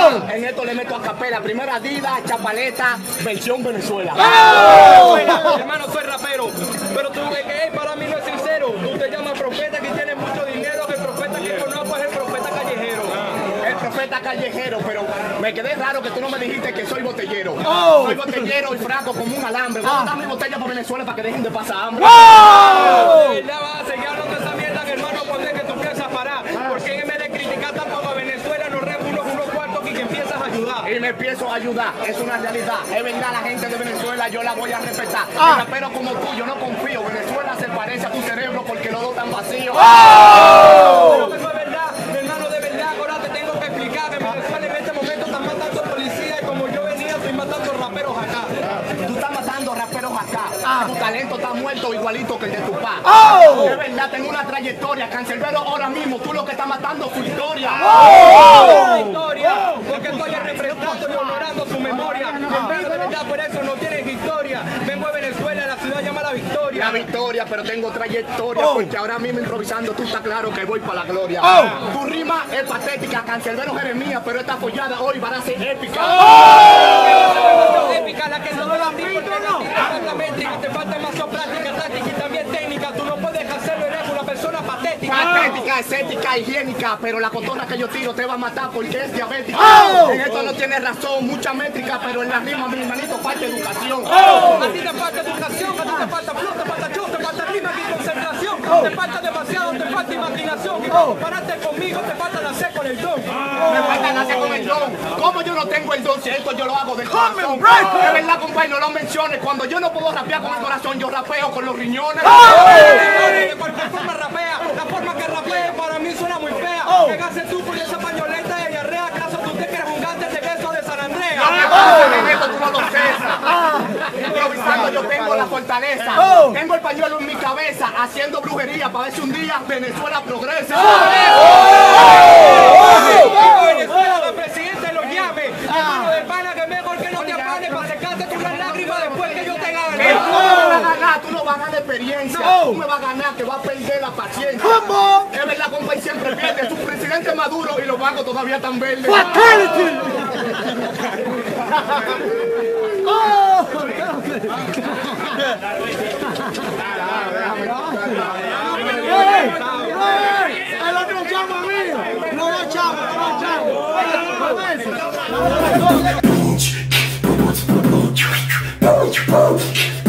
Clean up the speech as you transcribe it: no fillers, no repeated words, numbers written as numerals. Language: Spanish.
En esto le meto a capela. Primera Dida, Chapaleta, versión Venezuela. Hermano, soy rapero, pero tú ves que para mí no es sincero. Tú te llamas profeta que tiene mucho dinero. El profeta que conozco es el profeta callejero. El profeta callejero, pero me quedé raro que tú no me dijiste que soy botellero. Soy botellero y fraco como un alambre. Voy a dar mi botella para Venezuela para que dejen de pasar hambre. La base, ya no te esa mierda, hermano, cuando es que tú piensas parar. Porque en vez de criticar tanto a Venezuela, nos reúno unos cuartos y que empiezas a ayudar. Y me empiezo a ayudar, es una realidad. Es verdad, la gente de Venezuela yo la voy a respetar. Pero como tú, yo no confío. Venezuela se parece a tu cerebro porque los dos están vacíos. Pero eso es verdad, mi hermano, de verdad. Ahora te tengo que explicar que en Venezuela en este momento están matando policías y como yo venía, estoy matando raperos acá. Tú estás matando raperos acá. Tu talento está muerto igualito que el de tu papá. De verdad, tengo una trayectoria. Cancerbero ahora mismo, tú lo que estás matando es su historia. Historia, porque estoy representando y honorando su memoria. Hermano, de verdad, por eso no tienen historia. Vengo de Venezuela, la ciudad llamada Victoria. La victoria, pero tengo trayectoria porque ahora mismo improvisando tú estás claro que voy para la gloria. Tu rima es patética, Cancerbero Jeremías, pero esta follada hoy va a ser épica. Épica, la que no la la métrica, te falta más práctica, táctica y también técnica. Tú no puedes hacerlo, eres una persona patética. Patética, estética, higiénica, pero la cotorra que yo tiro te va a matar porque es diabética. En esto no tienes razón, mucha métrica, pero en la rima, mi hermanito, falta educación. A ti te falta educación, a ti te falta flow, te falta show, te falta rima y concentración. Te falta demasiado, te falta imaginación. Y para compararte conmigo, te falta nacer con el don. Me falta nacer con el don. ¿Cómo yo no tengo el don si esto yo lo hago del corazón? De verdad, compadre, no lo menciones. Cuando yo no puedo rapear con el corazón, yo rapeo con los riñones. De cualquier forma rapea, la forma que rapea para mí suena muy fea. Pégase tú con esa pañoleta de diarrea, ¿acaso tú te crees un gante de beso de San Andrea? Tú no lo cesas. Improvisando yo tengo la fortaleza. Tengo el pañuelo en mi cabeza, haciendo brujería para ver si un día Venezuela progresa. Venezuela, el presidente lo llame. Hermano de pana, que mejor que no te apanes para secarte tus lágrimas después que yo te gane. Tú no vas a ganar, tú no vas a ganar experiencia. Tú me vas a ganar, que vas a perder la paciencia. Es verdad, compadre, siempre pierde. Su presidente Maduro y los bancos todavía están verdes. El otro chamo mío. No, chamo, no, chamo.